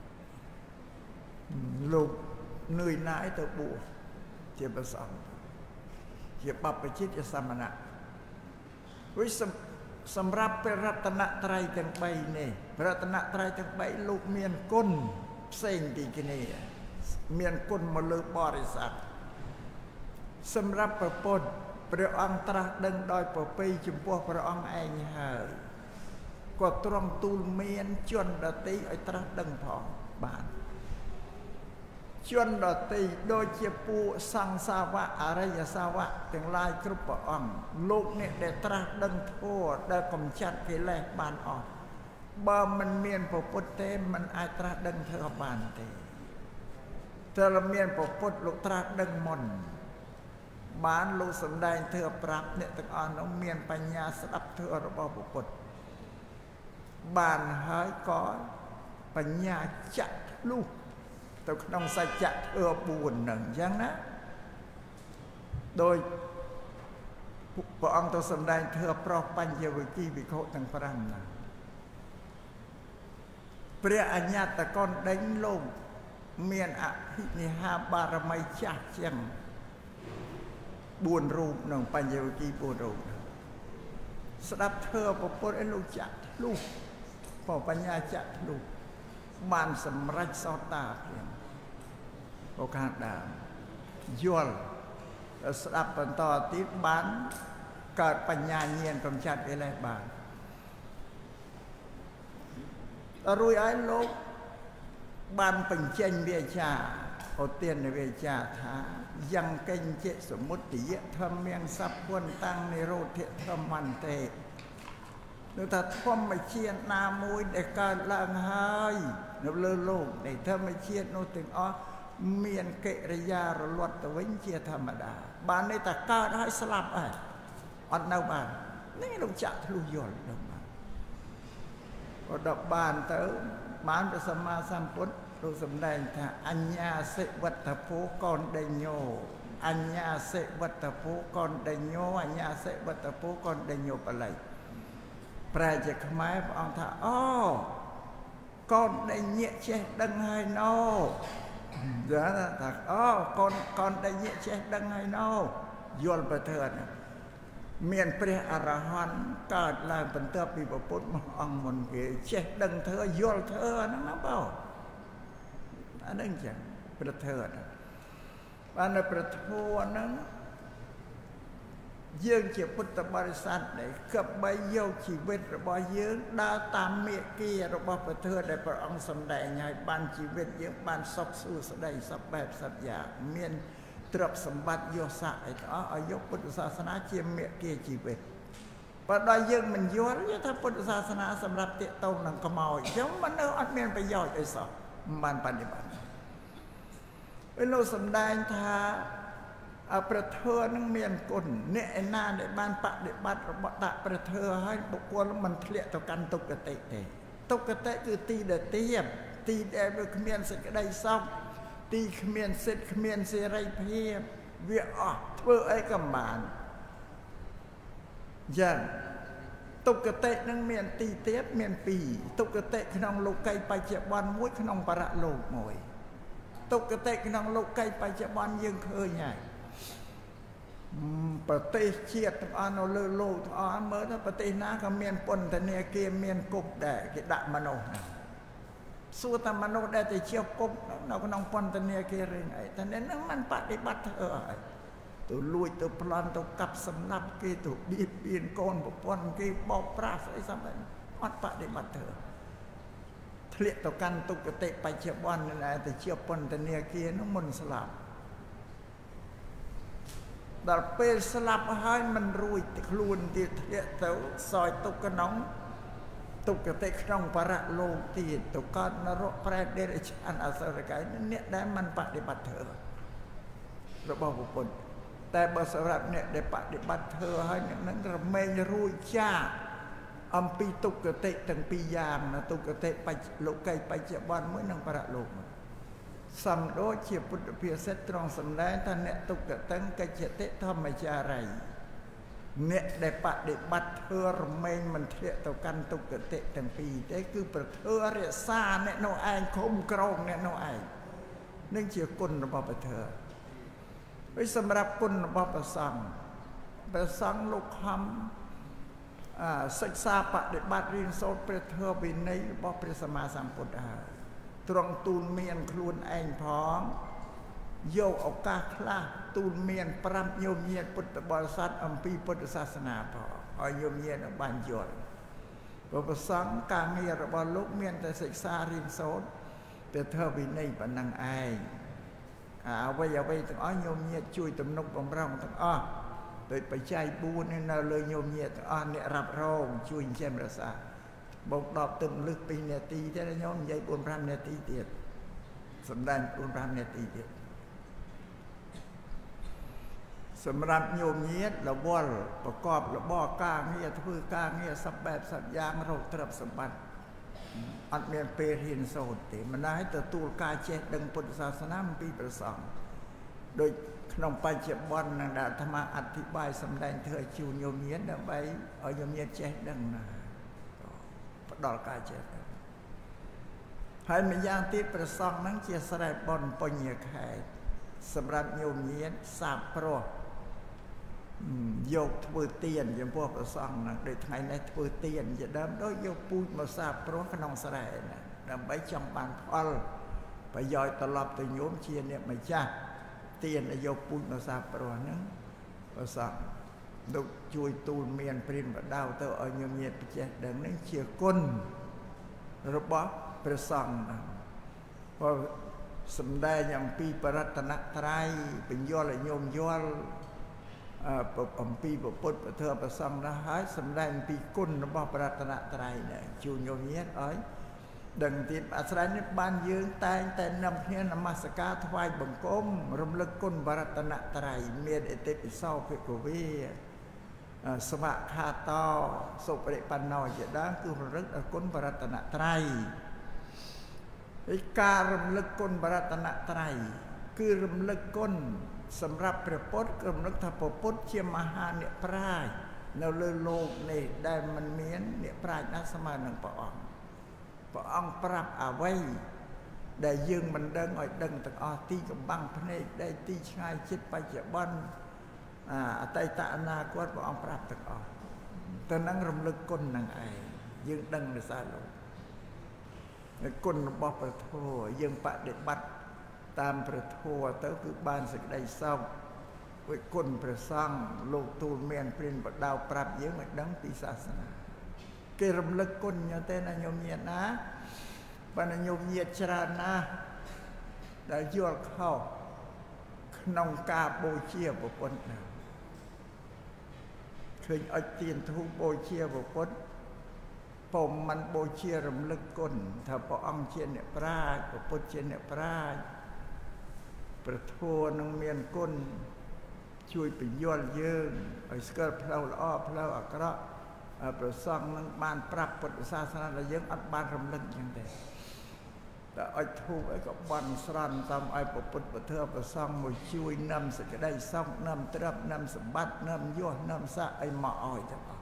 លោកនឿយណាយទៅបួសជាព្រះសង្ឃជាបព្វជិតជាសាមណៈវិសម្រាប់ព្រះរតនត្រ័យទាំងបីនេះព្រះរតនត្រ័យទាំងបីលោកមានគុណផ្សេងពីគ្នាเมียนกุนมาลือบริษัทสำหรับประปนพระองค์ตรัสดังโดยประปีจุพวกพระองค์เองเฮยก็ตรงตูลเมียนจนดติไอตรัสดังพองบานจนดติโดยเฉพาะสังสาวะอริยสาวะถึงลายกรุปพระองค์ลูกเนี่ยได้ตรัสดังโทษได้กำจัดกิเลสบานออกบ่มันเมียนพระพุทธเตมันอาจตรัสดังเธอบานเตเธอละเมียนพระพุทธลูกตรัสดังมนบ้านลูกสำแดงเธอปรับเนี่ยตะกอนน้องเมียนปัญญาสลับเธอระบอบปุตบ้านหายก้อนปัญญาจัดลูกแต่น้องสัจจะเธอบุญหนึ่งยังนะโดยพระองค์ตัวสำแดงเธอปรปัญญาวิกีวิเคราะห์ต่างพระนะเปรียอัญญาตะกอนดังลงเมียนอภินิหาบารมีจักเชียงบุญรูปหนึ่งปัญญาวิกีบุญรูปสดับเธอพระพุทธไอ้ลูกจัดลูกพอปัญญาจัดลูกบานสำรัจสอตาเพียงโอกาสดามยลสดับปันต่อติบานเกิดปัญญาเงียนกำจัดอะไรบานรุ่ยไอ้ลูกบานเป็นเจนเวียชาเอาเตียนในเวียชาท้ายังเก่งเจสมมุติเยทำเมียงซับวนตั้งในโรเทธรรมันเตนึกถ้าท่อมไม่เชียนนามุยในการล่างหายนึกเลือโลกในถ้าไม่เชียนโนถึงอ๋อเมียนเกริยาระลวดตะวิญเชียธรรมดาบานในตะการให้สลับไอ้อันนาบานนี่เราจะทะลุยอดลงมาพอดับบานเต๋อบ้านพระสัมมาสัมพุทธเราสำแดงថាអញ្ញាសិវត្តភោកនដេញោអញ្ញាសិវត្តភោកនដេញោអញ្ញាសិវត្តភោកនដេញោបល័យប្រែជាខ្មែរព្រះអង្គថាអូកនដេញញាក់ចេះដឹងហើយណូចាថាអូកនកនដេញញាក់ចេះដឹងហើយណូយល់ប្រធើនមានព្រះអរហន្តកើតឡើងបន្ទាប់ពីពុទ្ធមកអង្គមុនគេចេះដឹងធ្វើយល់ធ្វើហ្នឹងណាបងอันนั้นจังประเทศบ้านในประเทศนั้นยื่นเกี่ยวพุทธบริษัทได้กับใบโยกชีวิตระบายยื่นดาวตามเมียกี้ระบายประเทศได้พระองค์สำแดงไงบ้านชีวิตยื่นบ้านซอกสู้สดายสับแบบสับอย่างเมียนตรับสมบัติโยสะไอ้ต่ออายุพุทธศาสนาเจียมเมียกี้ชีวิตพอได้ยื่นมันย้อนยิ่งถ้าพุทธศาสนาสำหรับเตะตรงนังกมอยเจ้ามันเอาอันเมียนไปย่อยไอ้สอบมันปฏิบัติเราสำแดงท่าประเทศนั่งเมียนกุลเนี่ยไอ้หน้าในบ้านปะเด็บัตระบตะประเทศให้บุคคลมันเทลี่ยต่อกันตุกเตะเตะตุกเตะคือตีเดเตียบตีเดบขมิ้นสิกได้ซอกตีขมิ้นสิขมิ้นเสไรเพียบเวียออกเพื่อไอ้กำบานยันตุกเตะนั่งเมียนตีเตียบเมียนปีตุกเตะขนมโลกไก่ไปเจ็บวันมุ้ยขนมประโลกมวยตุกเตะขนมโลกไก่ไปเจ็บวันยังเคยไงประเทศเชียดอันเอาเลือโลกอันเมื่อถ้าประเทศน้าก็เมียนปนแต่เนี่ยเกมเมียนกบได้กิดมโนสู้แต่มโนได้แต่เชี่ยวกบเราก็น้องปนแต่เนี่ยเกเรงไอ้แต่เนี่ยนั่งมันปฏิบัติเออตัวลุยตัวพลันตัวกับสำนับกีตัวบีบปีนโกนบุปผลกีบอกปราศไอ้สมัยมันปฏิบัติเถอะเทลียต่อกันตุกเตะไปเชี่ยววันนั่นแหละแต่เชี่ยวปนแต่เนี่ยเกน้องมนสลับดับเป็นสลับให้มันรุยติคลุนติเทะเต๋อซอยตุกน้องตุกเตะน้องประโลกตีตุกนรกแปรเดรชันอาสรกายนั่นเนี่ยได้มันปฏิบัติเถอะระบบบุปผลแต่บสรับเนี่ยได้ปฏิบัติเธอให้นั้นเราไม่รู้จ้าอัมปีตุกเตะตั้งปียามนะตุกเตะไปโลกไกไปเจ็บวันเมื่อนังประโลกสัมโดเชียพุทธเพียรเสตรองสำแดงท่านเนี่ยตุกเตงกเจเตธรรมจารีเนี่ยได้ปฏิบัติเธอไม่มันเทะต่อกันตุกเตะตั้งปีได้คือประเทศเรศาเนี่ยโนไอคมกรองเนี่ยโนไอนึ่งเชียกุลระบอบเธอไว้สำหรับกุลระบอบประสังประสังลูกคำศึกษาปฏิบัติเรียนโสตประเทศวินัยระบอบพระสัมมาสัมพุทธะត្រង់ទូលមានខ្លួនឯងផងយកឱកាសខ្លះទូលមានប្រាប់ញោមញាតិពុទ្ធបរិស័ទអំពីពុទ្ធសាសនាផងឲ្យញោមញាតិបានយល់ព្រោះប្រសងការងាររបស់លោកមានតែសិក្សារៀនសូត្រតែធ្វើវិន័យប៉ុណ្ណឹងឯងអ្វីអ្វីទាំងអស់ញោមញាតិជួយទំនុកបំរុងទាំងអស់ដោយបច្ច័យបួននេះនៅលើញោមញាតិទាំងអស់អ្នករ៉ាប់រងជួយចិញ្ចឹមរក្សាបូកដបទឹកលឹកពីរនាទីទេញោមនិយាយbốn nămនាទីទៀតសម្ដែងbốn nămនាទីទៀតសម្រាប់ញោមញាតិរវល់ប្រកបរបរការងារធ្វើការងារសពបែបសពយ៉ាងរកទ្រព្យសម្បត្តិអត់មានពេលរៀនសូត្រទេមិនដែរទទួលការចេះដឹងពុទ្ធសាសនាអំពីព្រះសង្ឃដូចក្នុងបច្ចុប្បន្ននឹងដែលអាត្មាអធិប្បាយសម្ដែងធ្វើជូនញោមញាតិដើម្បីឲ្យញោមញាតិចេះដឹងណាផ្ដល់ការចេះដឹងហើយម្យ៉ាងទៀតព្រះសង្ឃហ្នឹងជាស្រែបុណ្យបញ្ញខែសម្រាប់ញោមញាតិសាបព្រោះយកធ្វើទៀនចំពោះព្រះសង្ឃហ្នឹងដូចថ្ងៃនេះធ្វើទៀនជាដើមដូចយកពូជមកសាបព្រោះក្នុងស្រែណាដើម្បីចង់បានផលប្រយោជន៍ត្រឡប់ទៅញោមជាអ្នកម្ចាស់ទៀនយកពូជមកសាបព្រោះហ្នឹងព្រះសង្ឃលោកជួយទូលមានព្រានបដៅទៅឲ្យញោមញាតិបចេះដឹងនេះជាគុណរបស់ព្រះសង្ឃហ្នឹងព្រោះសម្ដែងអំពីបរតនត្រ័យបញ្យល់ឲ្យញោមយល់អំពីពុទ្ធពធប្រសង្ឃណាស់ហើយសម្ដែងអំពីគុណរបស់បរតនត្រ័យនេះជួយញោមញាតិឲ្យដឹងទៀតអាស្រ័យនេះបានយើងតែងតែនាំគ្នានមស្ការថ្វាយបង្គំរំលឹកគុណបរតនត្រ័យមានអតិពិសោភិក្ខវេស្វខាតោសុបរិបណ្ណោជាដើមគឺរំលឹកដល់គុណបរតនត្រ័យហើយការរំលឹកគុណបរតនត្រ័យគឺរំលឹកគុណសម្រាប់ព្រះពុទ្ធរំលឹកថាព្រះពុទ្ធជាមហាអ្នកប្រាជ្ញនៅលើโลกនេះដែលមិនមានអ្នកប្រាជ្ញណាស្មើនឹងព្រះអង្គព្រះអង្គប្រាប់អ្វីដែលយើងមិនដឹងឲ្យដឹងទាំងអស់ទីកំបាំងភ្នែកដែលទីឆ្ងាយជិតបច្ចុប្បន្នអតីតអនាគតព្រះអង្គប្រាប់ទាំងអស់ទៅនឹងរំលឹកគុណនឹងឯងយើងដឹងដោយសារលោកគុណរបស់ព្រះធម៌យើងបដិបត្តិតាមព្រះធម៌ទៅគឺបានសេចក្តីសុខវិគុណព្រះសង្ឃលោកទូលមានព្រានបដៅប្រាប់យើងឲ្យដឹងពីសាសនាគេរំលឹកគុណញ៉ាំទេណាញោមញាតិណាបើណាញោមញាតិច្រើនណាស់ដែលយល់ខុសក្នុងការបូជាព្រះពុទ្ធណាឃើញអុជទៀនធូបបូជាព្រះពុទ្ធពុំមិនបូជារំលឹកគុណថាព្រះអង្គជាអ្នកប្រាជ្ញព្រះពុទ្ធជាអ្នកប្រាជ្ញព្រះធម៌នឹងមានគុណជួយបញ្យល់យើងឲ្យស្គាល់ផ្លូវល្អផ្លូវអាក្រក់ព្រះសង្ឃនឹងបានប្រាប់ពុទ្ធសាសនាដែលយើងអត់បានរំលឹកយ៉ាងទេតែអុជធូបអីក៏បានស្រន់តាមឲ្យពុទ្ធពធព្រះសង្ឃមកជួយនាំសេចក្តីសុខនាំទ្រព្យនាំសម្បត្តិនាំយសនាំស័ក្តិអីមកឲ្យទាំងអស់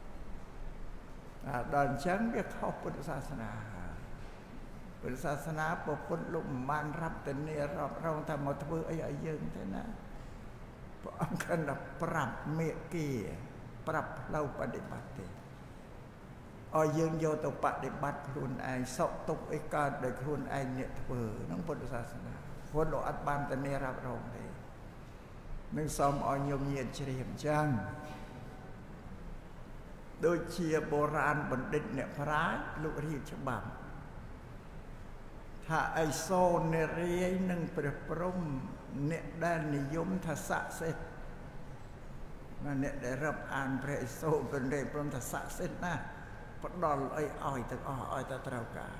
ដល់អញ្ចឹងវាខុសពុទ្ធសាសនាពុទ្ធសាសនាពុទ្ធលោកមិនបានរាប់ទៅនេះរាប់រងថាមកធ្វើអីឲ្យយើងទេណាព្រះអង្គគណប្រាប់មេគីប្រាប់ផ្លូវបដិបត្តិទេឲ្យយើងយកទៅបដិបត្តិខ្លួនឯងសុខទុក្ខអីកើតដោយខ្លួនឯងអ្នកធ្វើក្នុងពុទ្ធសាសនាពុទ្ធលោកអត់បានទៅនេះរាប់រងទេនឹងសូមឲ្យញោមញាតិជ្រាបអញ្ចឹងដូចជាបុរាណបណ្ឌិតអ្នកប្រាជ្ញលោករៀបច្បាប់ថាអីសូននារីនឹងព្រះព្រំអ្នកដែលនិយមថាស័ក្តិសិទ្ធិអ្នកដែលរាប់អានព្រះឥសូរព្រះរាជព្រមថាស័ក្តិសិទ្ធិណាផ្ដល់អីឲ្យទាំងអស់ឲ្យតែត្រូវការ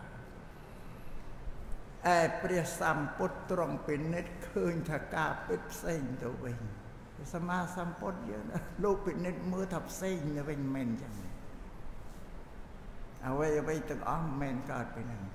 ឯព្រះសម្ពុទ្ធទ្រង់ពិនិត្យឃើញថាការពិតផ្សេងទៅវិញសម្មាសម្ពុទ្ធយើងលោកពិនិត្យមើលថាផ្សេងទៅវិញមិនមែនចឹងអ្វីអ្វីទាំងអស់មិនមែនកើតពីហ្នឹង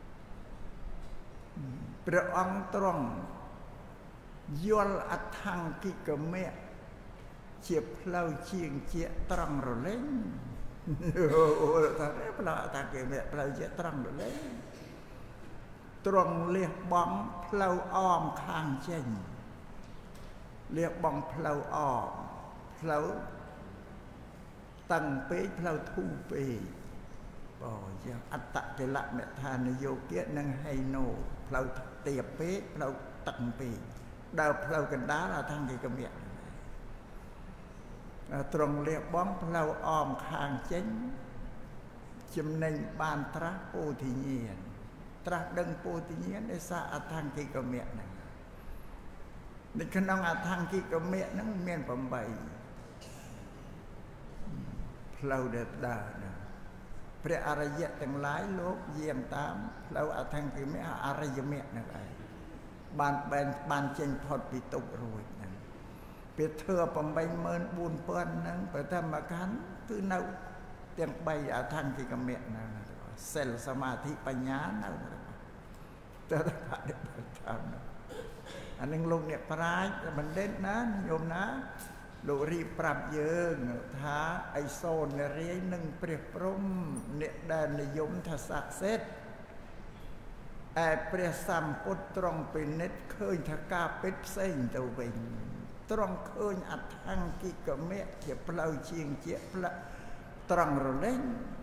ព្រះអង្គទ្រង់យល់អថង្គិកមៈជាផ្លូវជាងជាត្រង់រលែងអូថាផ្លូវអថង្គិកមៈផ្លូវជាត្រង់រលែងទ្រង់លះបង់ផ្លូវអមខាងចេញលះបង់ផ្លូវអមផ្លូវតឹងពេកផ្លូវធូរពេកบ่យ៉ាងអត្តកិលមេថានយោគៈនឹងហៃណូផ្លូវទាបពេកផ្លូវតឹងពេកដើរផ្លូវកណ្ដាលអថង្គិកមៈត្រង់លះបង់ផ្លូវអមខាងចេញចំណេញបានត្រាស់ពោធិញ្ញាណត្រាស់ដឹងពោធិញ្ញាណដោយសារអថង្គិកមៈហ្នឹងនៅក្នុងអថង្គិកមៈហ្នឹងមាន8ផ្លូវដែលដើរហ្នឹងព្រះអរិយទាំងឡាយលោកយាងតាមផ្លូវអថង្គិកមៈអរិយមគ្គហ្នឹងឯងបានបែនបានចេញផុតពីទុក្ខរួចហ្នឹងពេលធ្វើ84000ហ្នឹងប្រធមខណ្ឌគឺនៅទាំង3អថង្គិកមគ្គហ្នឹងសិលសមាធិបញ្ញានៅទៅបដិបត្តិតាមអានឹងលោកអ្នកប្រាជ្ញបណ្ឌិតណាញោមណាលោករៀបប្រាប់យើងថាអីសូនរាយនឹងព្រះព្រំអ្នកដែលនិយមថាស័ក្តិសិទ្ធិឯព្រះសម្ពុទ្ធទ្រង់ពិនិត្យឃើញថាការពិតផ្សេងទៅវិញទ្រង់ឃើញអថង្គិកមគ្គជាផ្លូវជាងជាផ្លូវត្រង់រលែង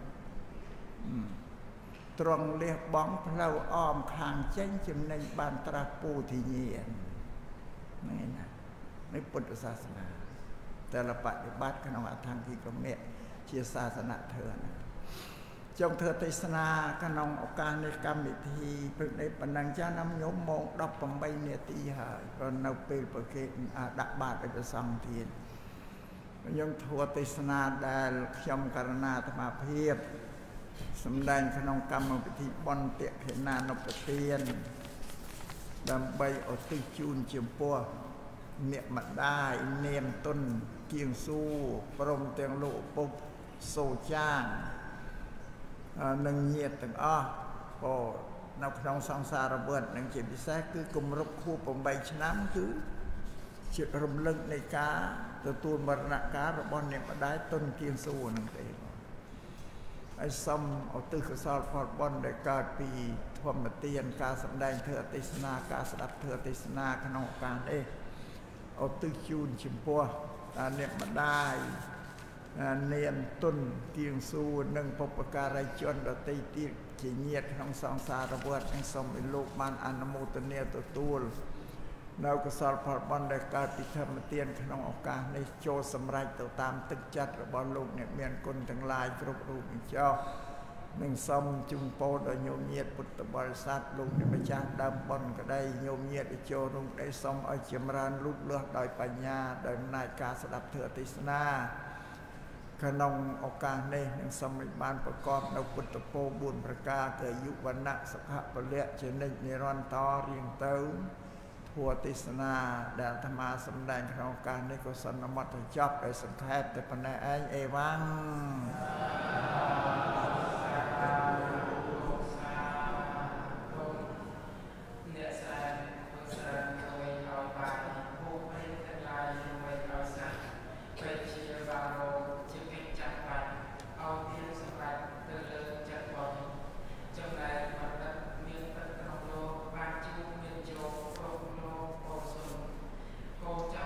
ត្រង់លះបង់ផ្លូវអមខាងចេញចំណេញបានត្រាស់ពោធិញ្ញាណហ្នឹងណានៃពុទ្ធសាសនាតែលបฏิបត្តិក្នុងអថង្គិកមគ្គជាសាសនាធម៌ណាចង់ធ្វើទេសនាក្នុងឱកាសនៃកម្មវិធីព្រឹកនេះប៉ុណ្ណឹងចាស់ណាំញោមម៉ោងដប់ប្រាំបីនាទីហើយក៏នៅពេលប្រគេដាក់បាតឲ្យព្រះសង្ឃទៀតខ្ញុំធ្វើទេសនាដែលខ្ញុំករណាអាត្មាភាពសម្ដែងក្នុងកម្មវិធីបុណ្យតិខេណានុប្រទានដើម្បីឧទ្ទិសជូនចំពោះអ្នកម្ដាយនាមទុនគៀងស៊ូព្រមទាំងលោកឪពុកសូចាងនិងញាតិទាំងអស់ក៏នៅក្នុងសង្សារវដ្តនឹងជាពិសេសគឺគម្រប់ខួប8ឆ្នាំគឺជារំលឹកនៃការទទួលមរណកាលរបស់អ្នកម្ដាយទុនគៀងស៊ូនឹងទេហើយសូមឧទ្ទិសកុសលផលបុណ្យដែលកើតពីធម្មទានការសម្ដែងធ្វើអទេសនាការស្ដាប់ធ្វើអទេសនាក្នុងឱកាសនេះឧទ្ទិសជូនចំពោះអ្នកម្ដាយនាមទុនគៀងស៊ូនិងបុព្វការីជនដទៃទៀតជាញាតិក្នុងសង្សារវដ្តនឹងសូមឲ្យលោកបានអនុមោទនាទទួលនៅកុសលផលបុណ្យដែលកើតពីធម្មទានក្នុងឱកាសនេះចូលសម្រេចទៅតាមទឹកចិត្តរបស់លោកអ្នកមានគុណទាំងឡាយគ្រប់រូបនេះចោះនឹងសូមជូនពរដល់ញោមញាតិពុទ្ធបរិស័ទលោកអ្នកម្ចាស់ដើមបុណ្យក្តីញោមញាតិចូលរួមក្តីសូមឲ្យចម្រើនលូតលាស់ដោយបញ្ញាដោយអំណាចការស្ដាប់ធម៌ទេសនាក្នុងឱកាសនេះនឹងសូមឲ្យបានប្រកបនៅពុទ្ធពរbốnប្រការគឺអាយុវណ្ណៈសុខៈពលៈជានិច្ចនិរន្តររៀងទៅធម៌ទេសនាដែលអាត្មាសម្ដែងក្នុងឱកាសនេះក៏សន្មតទៅចប់ដោយសង្ខេបតែប៉ុណ្ណេះឯងអេវ៉ាំង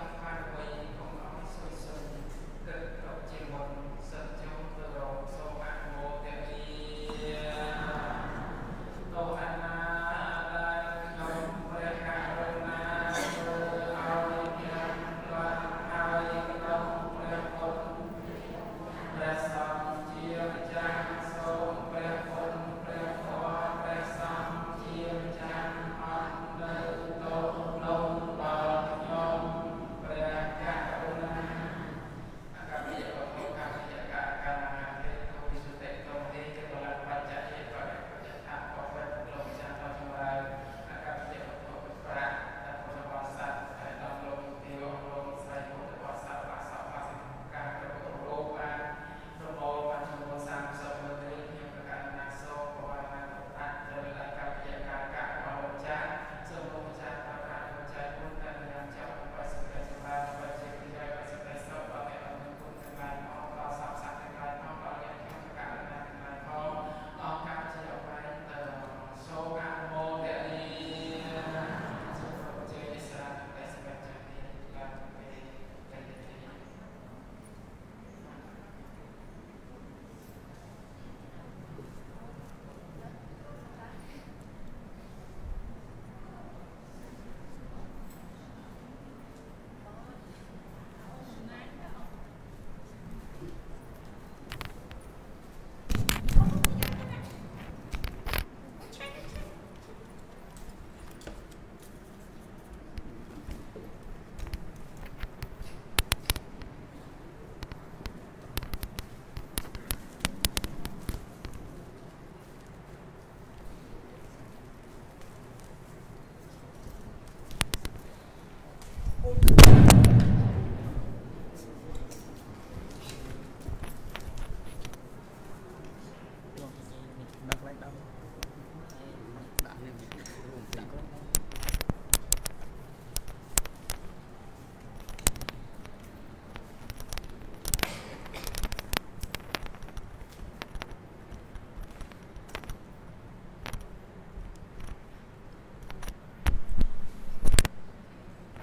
Good.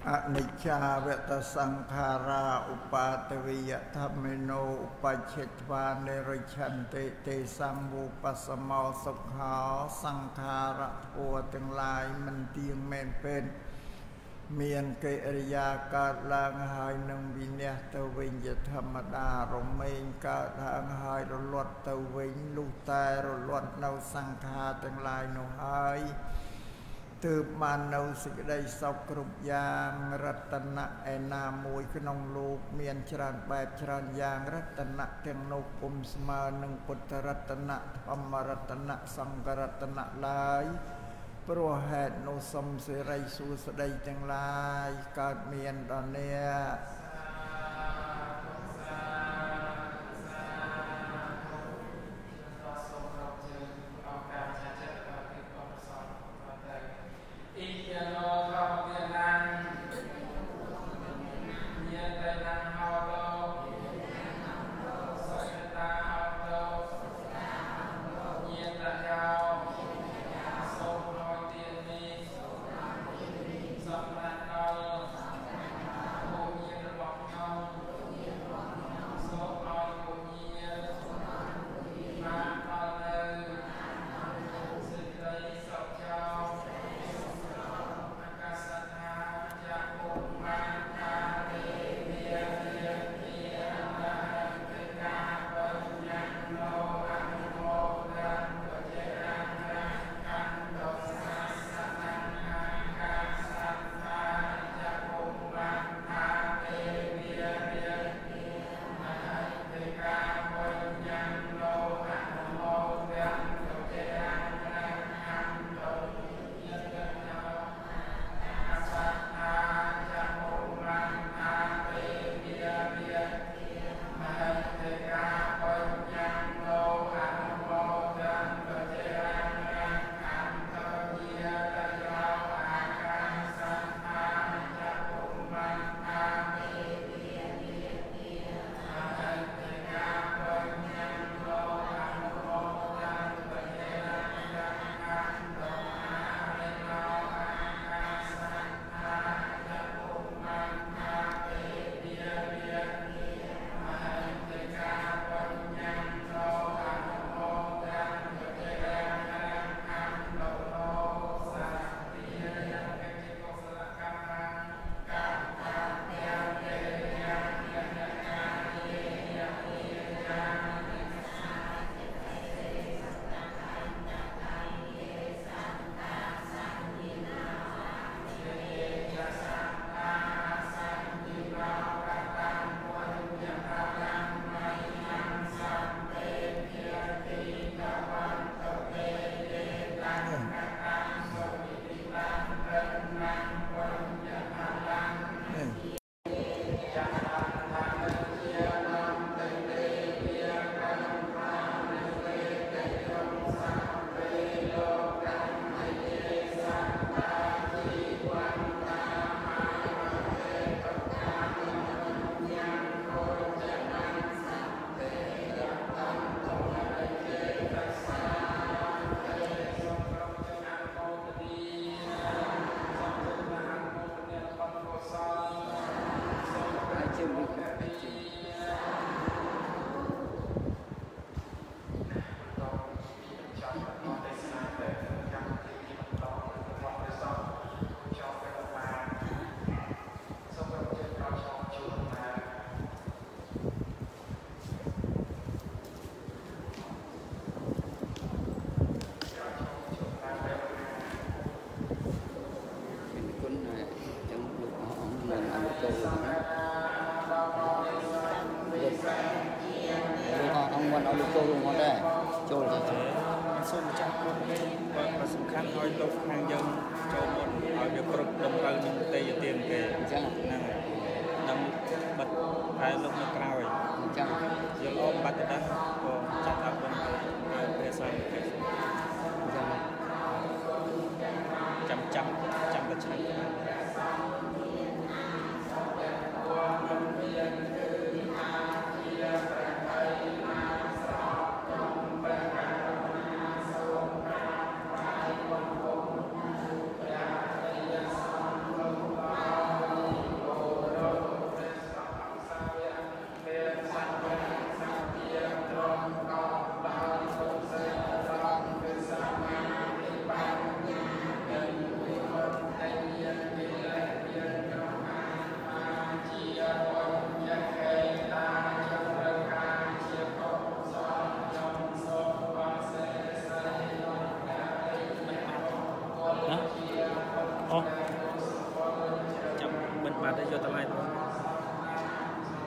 อนิจจาเวตสังขาราอุปาทวิยธรรมิโนอุปเชตวาเนริชันติเตสังวุปัสสมอสุขาสังขาระทัวทั้งหลายมันเตียงแม่นเป็นเมียนเกริยาการลางหายนังวิญญาตวิญญาธรรมดารมเองการลางหายรลดตวิญลูกตายรลดเนาสังขาทั้งหลายนหายตืบมาเนาสิกได้สอบกรุบยางรัตนะไอนา มวยขนมลูกเมียนชรานแบบชรานยางรัตนะเทียงนกปุมสมาหนึ่งพุทธรัตนะธรรมรัตนะสังฆรัตนะลายโปรเหตุโนสมสิไรสูสดายจังลายการเมียนตอนเนี้ย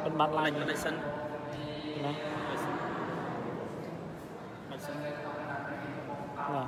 เป็นบัตรลาย Like medicine. นะ Medicine.